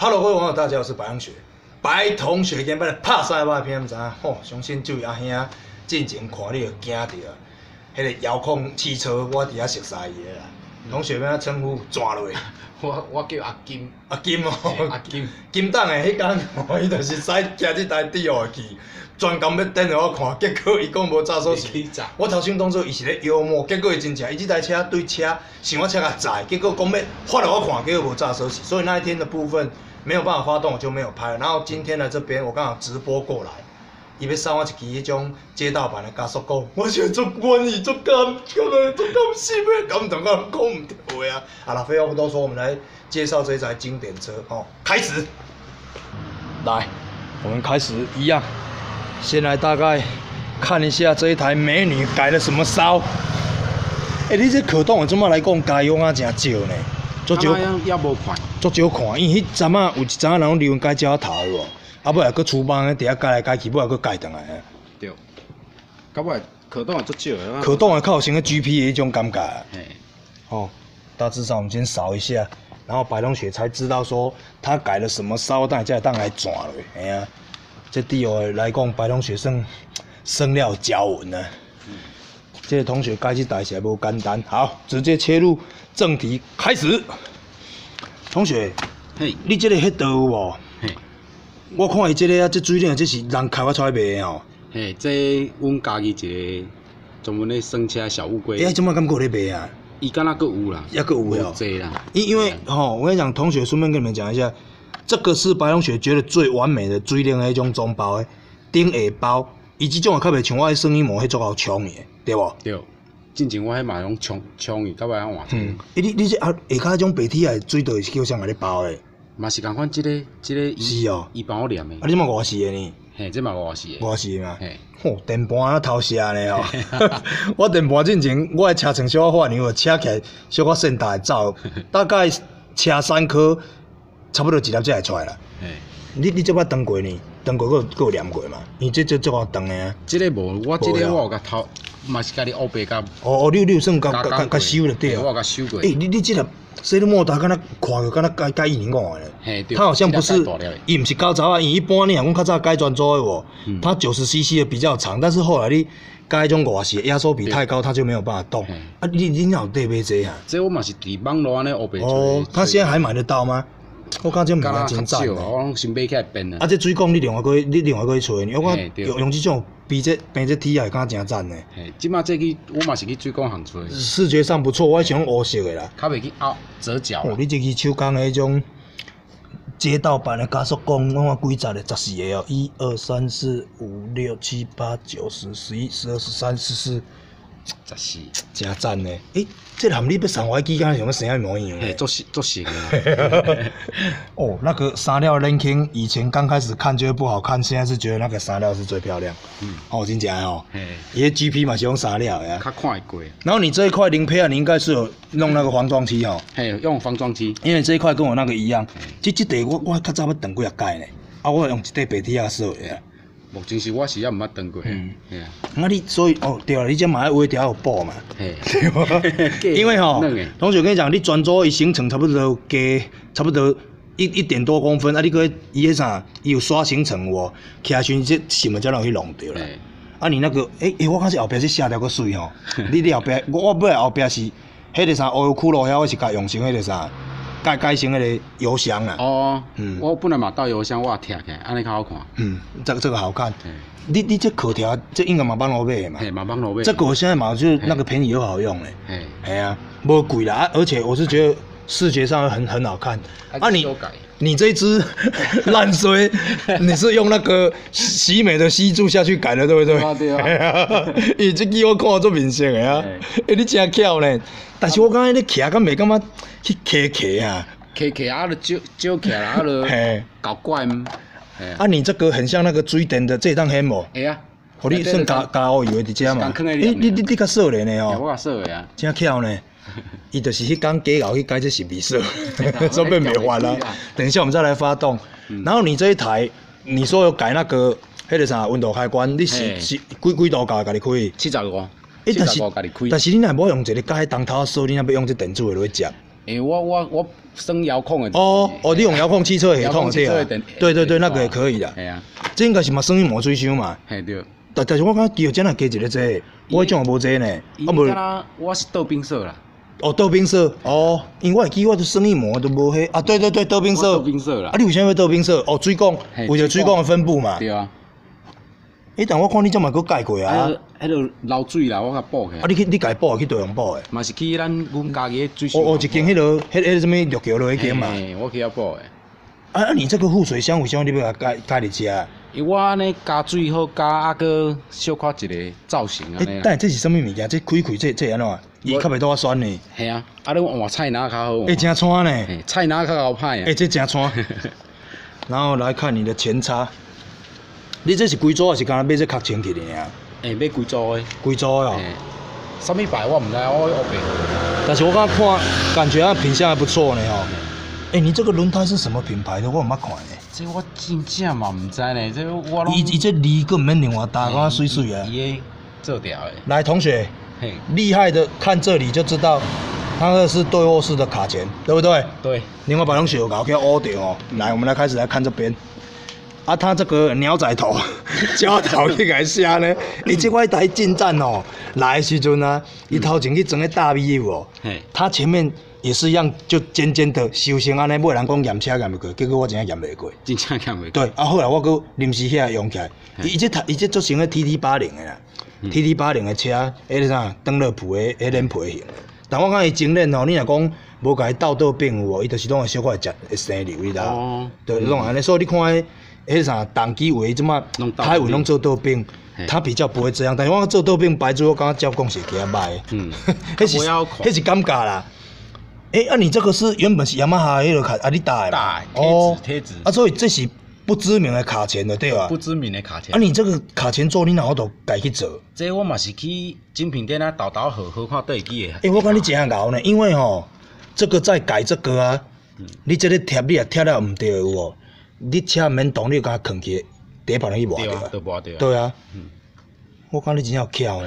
Hello， 各位网友，大家好，我是白同学。白同学今摆来拍赛我片，知影吼？相信这位阿兄进前看你就惊着，迄个遥控汽车我伫遐熟悉伊个啦。同学要称呼怎落？ 我叫阿金。 阿金哦， 阿金。 金党的迄天，伊就是使骑这台迪奥去，专工要等着我看，结果伊讲无炸锁匙。我头先当作伊是咧幽默，结果伊真正，伊这台车对车想我车较窄，结果讲要发给我看，结果无炸锁匙，所以那一天的部分没有办法发动，我就没有拍。然后今天的这边我刚好直播过来。伊要送我一支迄种街道版的加速鼓，我觉得足满意、足甘心的，感动到讲唔到话啊！好了，废话不多说，我们来介绍这台经典车哦。开始，来，我们开始一样，先来大概看一下这一台美女改了什么骚。你这可动的怎么来讲家用啊，真少呢？足少， 也无看， 足少看，因为迄阵啊有一阵啊人留改脚头的无。啊，尾还佫厨房伫遐改来改去，尾还佫改转来。 对，到尾可动也足少的。 可动的较有像个 GP 的迄种感觉。 嘿， 哦，大致上我们先扫一下，然后白龙雪才知道说他改了什么骚，但才当来转落。哎呀，这对我来讲，白龙雪生了脚纹啊。这个同学改这台起来无简单。好，直接切入正题，开始。同学， 嘿， 你这个迄道有无？我看伊这个啊，这水冷这是人开发出来卖的吼。 嘿，这阮家己一个专门咧生车小乌龟。 即摆感觉咧卖啊？ 伊敢若佫有啦， 也佫有哦。 济啦。 因为吼，我跟你讲，同学顺便跟你们讲一下，这个是白龙雪觉得最完美的水冷的迄种装包的顶下包，伊即种也较袂像我的声音膜迄种好冲的，对无？ 对。之前我迄嘛拢冲伊，到尾换成。 你这下骹迄种白铁的水道是叫啥个咧包的？ 嘛是共款，这个是哦， 伊帮我念的。 啊，你嘛外事的呢？ 嘿，这嘛外事的。 外事的嘛。 嘿。 吼，电盘啊偷射呢吼！我电盘之前我的车程小可发牛，车起来小可线大走，大概车3颗，差不多1粒才会出来啦。 嘿。 你这摆断过呢？断过佫有念过嘛？因为这好断的啊。 这个无，我这个我有甲偷，嘛是家己乌白甲。 哦，你有算甲修了对啊。 我甲修过。 你这个塞鲁莫达敢若看着敢若改1年5的咧。 嘿，对。 它好像不是，伊毋是高潮啊，因为一般你若讲较早改专租的无，它90cc 的比较长，但是后来你改迄种外式压缩比太高，它就没有办法动。啊，你哪有得买这啊？ 这我嘛是伫网络安尼乌白。 哦，它现在还买得到吗？我感觉物件真赞。 我拢先买起来变啊。 啊，这水管你另外去找呢？我用这种比这体也感觉真赞呢。 嘿，即马这个我嘛是去水管行找。 视觉上不错，我喜欢乌色的啦。 较袂去凹折角。 哦，你这个手工的迄种街道版的加速弓，我看几只咧，14个哦，1、2、3、4、5、6、7、8、9、10、11、12、13、14。 14， 真赞呢！这含你要送我机杆，想要生一模一样。 嘿，作实的。 哦，那个纱料 ranking 以前刚开始看觉得不好看，现在是觉得那个纱料是最漂亮。哦，真假哦。嘿，伊个 GP 嘛是用纱料呀。 较看会过。 然后你这一块零配啊，你应该是有弄那个防撞漆哦。 嘿，用防撞漆。 因为这一块跟我那个一样，这块我较早要断几啊届呢，啊，我用一块白铁啊烧的。 目前是我是也毋捌断过。 啊你所以哦对了，你这买画条有补嘛？对吧？因为吼，同学跟你讲，你专做伊行程差不多加差不多1点多公分，啊，你个伊迄啥，伊有刷行程无？骑时这线才容易弄掉啦。啊，你那个我看是后壁是下条个水吼，你后壁我本来后壁是迄个啥欧油库路遐，我是甲用成迄个啥。改成迄个油箱啊！ 哦，我本来嘛倒油箱，我贴起来，安尼较好看。 这个好看。你这口条，这应该嘛帮我买的嘛。 嘿，嘛帮我买。 这个我现在买就是那个便宜又好用嘞。哎呀，不贵啦，而且我是觉得视觉上很好看。啊你这只烂衰，你是用那个喜美的吸柱下去改的，对不对？ 对啊。 伊这支我看做明显的啊，你真巧呢。但是我感觉你骑敢袂感觉去骑啊？ 骑啊，就少骑啦，啊就搞怪嘛。 啊，你这个很像那个水电的这当黑毛。 会啊。 互你算加乌油的伫遮嘛？你较少年的哦。 我较少的啊。 真巧呢。伊就是迄天假后去改这是味色，说不定没完了。等一下我们再来发动。然后你这一台，你说有改那个迄个啥温度开关，你是几度家己开 ？75。 但是你若无用一个改当头锁，你若要用这电子的落去接。 我升遥控的。 哦，你用遥控汽车系统对啊？对，那个也可以的。 系啊。 这应该是嘛算磨水箱嘛。 系对。 但是我感觉机油真系加一个这，我迄种无这呢。 啊无。我是倒冰色啦。 哦，倒冰色。哦，因为我会记我都生意膜都无迄。啊，对，倒冰色。 倒冰色啦。 啊，你为啥要倒冰色？哦，水管，为着水管的分布嘛。 对啊。 但我看你这嘛佫改过啊。 迄落漏水啦，我甲补起。 啊，你家补去倒样补的？ 嘛是去阮家己水箱。 哦，一间迄落，迄什么绿桥落迄间嘛。 我去遐补的。 啊，你这个护水箱为什么你要改入遮？ 因为我安尼加水好加，啊个小可一个造型安尼。 但这是什么物件？这开这安怎？伊较袂倒我酸呢。 系啊，啊你换菜篮较好。 真穿呢。 菜篮较好歹啊。 这真穿。然后来看你的前叉，你这是规组还是干那买这壳清起的尔？ 买规组的。 规组的哦。 什么牌我唔知，我学白。 但是我刚看，感觉它品相还不错呢哦。你这个轮胎是什么品牌的？我唔捌看呢。 这我真正嘛唔知呢，这我拢。 伊这离个唔免另外搭，讲水水啊。 伊做掉的。 来，同学，厉害的看这里就知道，它那是对卧式的卡钳，对不对？ 对。 另外把东西有搞给凹掉哦。来，我们来开始来看这边。啊，它这个鸟仔头、胶头去给下呢。你这块台进站哦，来的时阵啊，伊头前去装个大 V 哦，它前面。也是一样，就尖尖的修成安尼，每人讲验车验袂过，结果我真正验袂过。 真正验袂过。 对，后来我搁临时遐用起来，伊这做成个 TT80的啦，TT80的车，迄啥登乐普的迄脸皮型。但我讲伊精炼吼，你若讲无甲伊倒柄有无，伊就是拢会小可会生瘤，你知道？哦。对，拢安尼，所以你看迄啥动机为即马台湾拢做倒柄。他比较不会这样，但是我做倒柄白珠，我刚刚照讲是几啊歹。迄是尴尬啦。你这个是原本是雅马哈迄个卡，你打的嘛？ 贴纸。 所以这是不知名的卡钳的，对吧？ 不知名的卡钳。 你这个卡钳做，你哪好都改去做？ 这我嘛是去精品店倒好看对机的。 我讲你真样搞呢，因为这个再改这个啊，你这个贴你也贴了唔对有无？你车免动，你甲它扛起，第一排人去磨掉。 对，磨掉。 对啊。我讲你真有巧呢。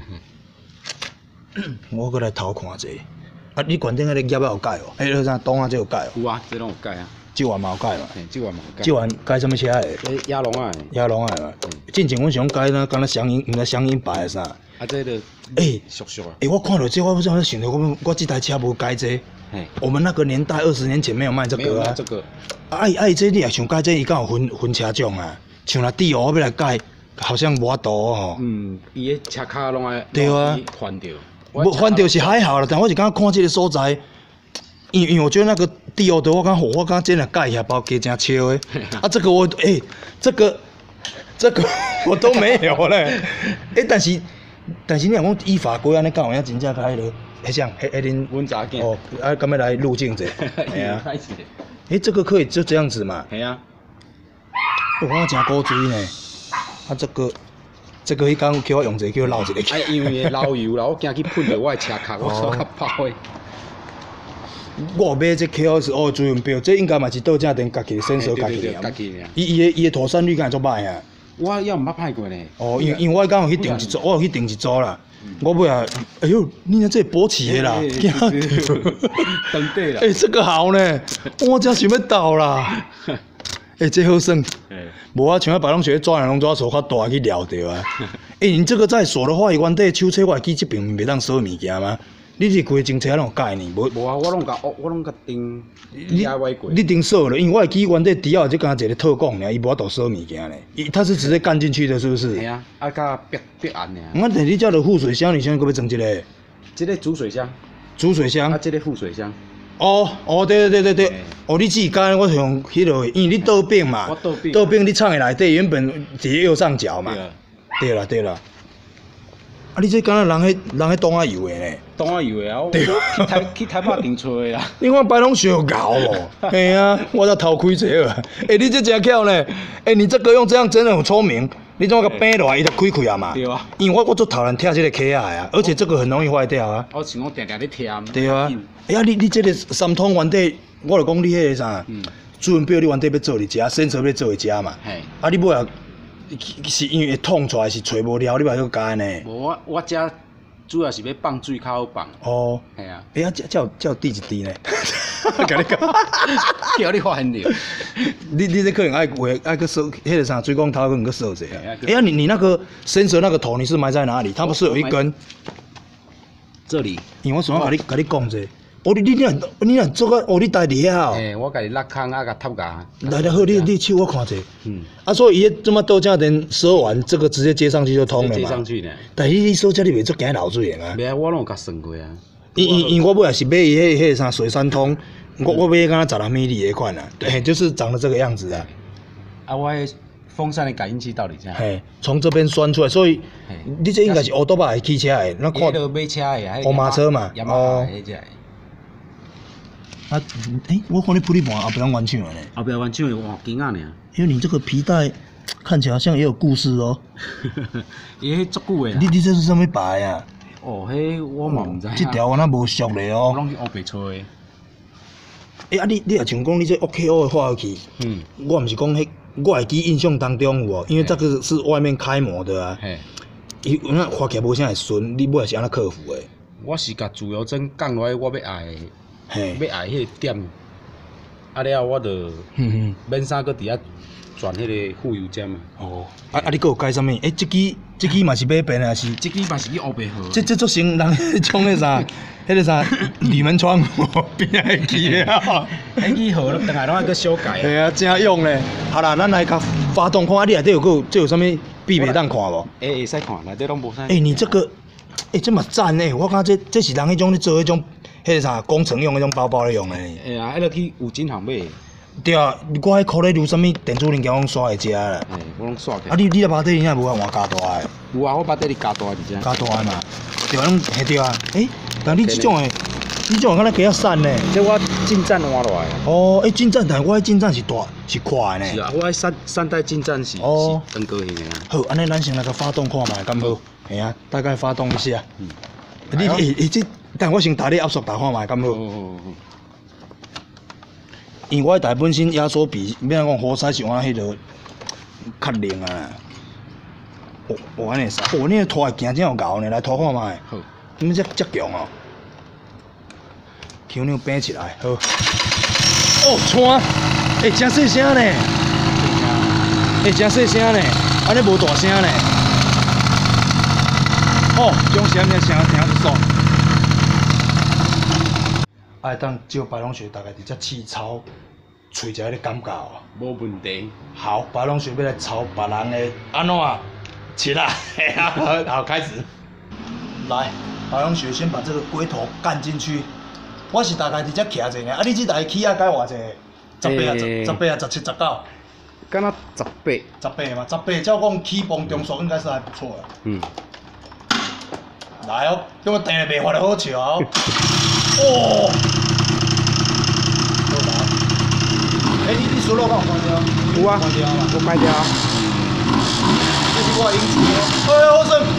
我过来偷看者。你管顶迄个叶有改哦？迄啥洞啊，这有改哦？ 有啊，这拢有改啊。 这碗嘛有改嘛？ 这碗嘛有改。 这碗改什么车的？ 亚龙啊。 亚龙啊嘛。之前阮想改呢，敢若祥鹰，毋知祥鹰牌啥。 这个俗俗啊。 我看到这我不知道想到我这台车无改这。我们那个年代20年前没有卖这个啊。 这个。 这你也想改这，伊敢有分车种啊？像那地我要来改，好像无法度哦。 伊个车卡拢爱翻掉。 不翻掉是还好啦，但我是感觉看这个所在，因为我觉得那个地欧的我感觉真的改一下包加真笑的。这个这个我都没有嘞。但是你若讲依法规安尼讲，有真正开了，迄像恁阮查囝哦，敢要来入境者？系啊。这个可以就这样子嘛？ 系啊。 我真古锥呢，这个迄天叫我用者，叫我捞一个。 因为捞油啦，我惊去喷着我的车壳，我所较爆的。 我买这 KOS 资源表，这应该嘛是倒正店家己的senso家己的。伊的妥善率敢会足歹啊？ 我也毋捌歹过呢。 因为我刚有去订一组，我有去订一组啦。我尾啊，哎呦，你这勃起的啦， 登对啦。 这个好呢，我真想要倒啦。这好耍。无啊，像别人学抓人拢抓手较大去撩着啊。你这个再锁的话，原底手册我会记这边袂当锁物件吗？你是规整车拢有改呢？ 无啊，我拢甲钉 DIY 过。 你钉锁了，因为我会记原底底下就敢一个套讲尔，伊无法度锁物件呢。它是直接干进去的，是不是？ 系啊，甲别按尔。 我等你叫的副水箱，你现在搁要装一个？ 这个主水箱。 主水箱。 这个副水箱。 对。你自己改，我用迄落，因为你倒柄嘛，倒柄你藏的内底原本伫右上角嘛。对啦。你这敢若人迄档仔油的呢？ 档仔油的啊，去台北订错的啦。 你看摆拢小搞哦。嘿啊，我才偷开者啊。你这真巧呢。你这个用这样真的很聪明。你怎个掰落来，伊就开啊嘛。对啊。因为我做头人拆这个壳啊，而且这个很容易坏掉啊。 我像我定咧贴。 对啊。你这个三通原底，我就讲你迄个啥，资源表你原底要做伫遮，senso要做伫遮嘛。你尾啊，是因为痛出来是找无了，你嘛要改呢。 无我遮主要是要放水较好放。 哦。 系啊。 哎呀，叫第一滴呢？甲你讲， 叫你发现着。 你这可能爱个设，迄个啥水管头可能个设者啊。哎呀，你那个sensor那个头你是埋在哪里？它不是有一根？ 这里。 因为我想要甲你讲者。哦，你若做个，哦，你家己遐哦。 诶，我家己落空啊，甲插架。 来好，你手我看者。嗯。啊，所以伊这么豆浆店收完，这个直接接上去就通了嘛。 接上去呢。 但是你说这里袂做惊流水的啊？ 袂啊，我拢有甲算过啊。 因我尾也是买伊迄啥水三通，我买敢若16 mm 的款啊，对，就是长得这个样子啊。 啊，我迄风扇的感应器到底在？ 嘿，从这边钻出来，所以你这应该是乌多巴的汽车的，那看。迄买车的， 乌马车嘛。 哦。迄只。 啊，我看你铺一半后边完唱的呢。 后边完唱的哇，惊啊呢！ 因为你这个皮带看起来好像也有故事哦。 伊迄足久的。 你这是什么牌啊？ 哦，迄我嘛毋知影。 这条我那无熟嘞哦。 我拢是乌白吹的。 啊，你也像讲你这 OKO 的画去，我毋是讲迄，我会记印象当中有哦，因为这个是外面开模的啊。嘿。伊那画起来无啥会顺，你尾也是安那克服的。 我是甲自由针降落来，我要爱的。要爱迄个点，啊了我就免啥搁伫遐转迄个副油针啊。哦， 你搁有改啥物？这支嘛是买变还是？ 这支嘛是去乌白号。 这足型人种迄啥，迄个啥铝门窗边个机啊。 迄支号等下拢爱搁修改。 系啊，真用咧。好啦，咱来甲发动看，你内底有啥物必备当看无？ 会使看，内底拢无啥。 你这个，这嘛赞诶！我感觉这是人迄种咧做迄种。迄个啥工程用迄种包包咧用诶。 哎呀，迄个去五金行买。 对啊，我迄箍咧留啥物电子零件，我拢刷会食啦。 我拢刷起。 你咧巴底影无啊换加大诶？ 有啊，我巴底哩加大一只。 加大诶嘛，对啊，拢嘿对啊。但你即种诶，你种敢若加较瘦呢？ 这我进站换落来。 哦，进站，但我迄进站是大是快呢。 是啊，我迄三代进站是长高型诶。 好，安尼咱先来个发动看卖，敢好？嘿啊，大概发动一下。你这。但我先打你压缩打看卖，敢好？因为我台本身压缩比，免讲活塞是我迄个较灵啊。我安尼啥？你个拖会行真有够呢，来拖看卖。好，你这强哦。腔钮变起来，好。哦，穿，真细声呢。真细声呢，安尼无大声呢。哦，种声听不爽。当照白龙雪大概伫遮试操，吹一下迄个感觉哦。 无问题。 好，白龙雪要来操别人的安怎啊？起来，好，开始。来，白龙雪先把这个龟头干进去。我是大概伫遮徛者呢，你这台起啊改偌济？18啊，17、19。 敢若18。 18嘛，18，照讲起泵中速应该是还不错的。来哦，叫我电袂发得好笑哦。哦，好吧。你输入帮我关掉。 有啊， 关掉嘛。 我关掉。 这是我的音质哦。好声。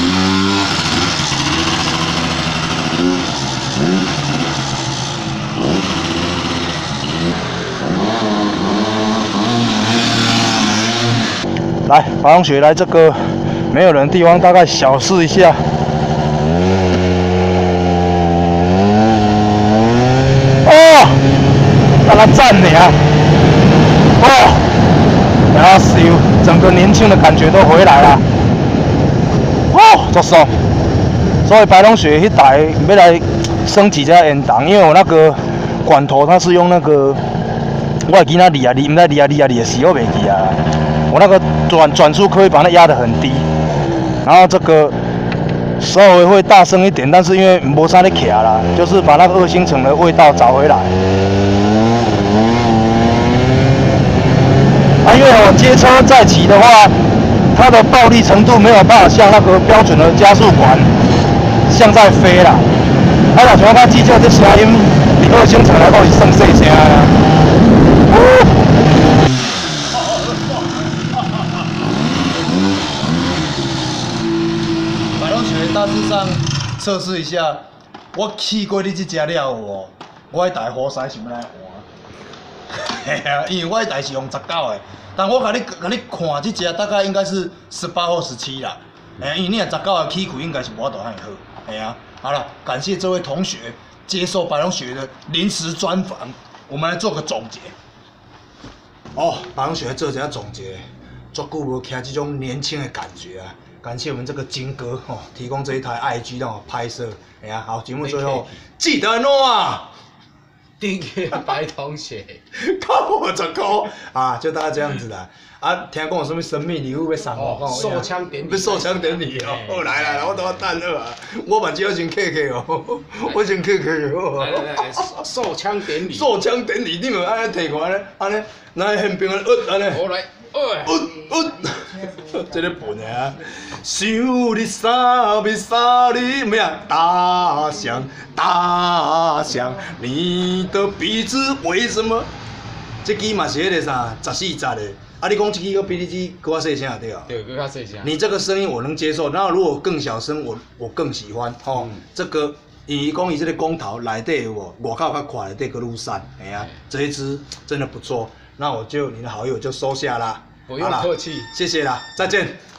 来，白龙雪来这个没有人的地方，大概小试一下。让他站你啊！然后整个年轻的感觉都回来了。做爽。所以白龙雪迄台要来升级加延档，因为我那个管头它是用那个，我会记那离啊，唔知离的死我袂记啊。我那个转速可以把它压得很低，然后这个稍微会大声一点，但是因为没啥咧卡啦，就是把那个2星层的味道找回来。因为我街车再骑的话，它的暴力程度没有办法像那个标准的加速管像在飞啦。若像我计较这声音，比2星层来讲是算细声啊。白龙雪大致上测试一下，我试过你这只了哦，我迄台活塞想要来换。嘿啊，因为我迄台是用19的。但我甲你看，这只大概应该是18或17啦。因为你若19的起开应该是无法度遐好。 哎呀，好了，感谢这位同学接受白龙学的临时专访，我们来做个总结。哦，白龙学做一下总结，足久无听这种年轻的感觉啊！感谢我们这个金哥哦，提供这一台 IG 让我拍摄。哎呀，好，节目最后记得喏啊！ 订阅白同学， 靠我10块啊，就大概这样子啦。啊，听讲有什么神秘礼物要送我？ 手枪典礼， 要手枪典礼哦！好来，我都要等了啊！我目睭先客客哦，我先客客哦。 来，手枪典礼， 手枪典礼，你们安尼摕看安尼，那宪兵安尼。 我来， 这个笨的啊！想你三米三里咩啊？大象，大象，你的鼻子为什么？这支嘛是迄个啥14集的。啊，你讲这支个比你这搁较细声对啊？ 对，搁较细声。 你这个声音我能接受，然后如果更小声，我更喜欢哦。这个伊讲伊这个公头内底有无？外口较快内底搁愈散，哎呀，这一支真的不错。那我就你的好友就收下啦。 不用客气， 谢谢啦，再见。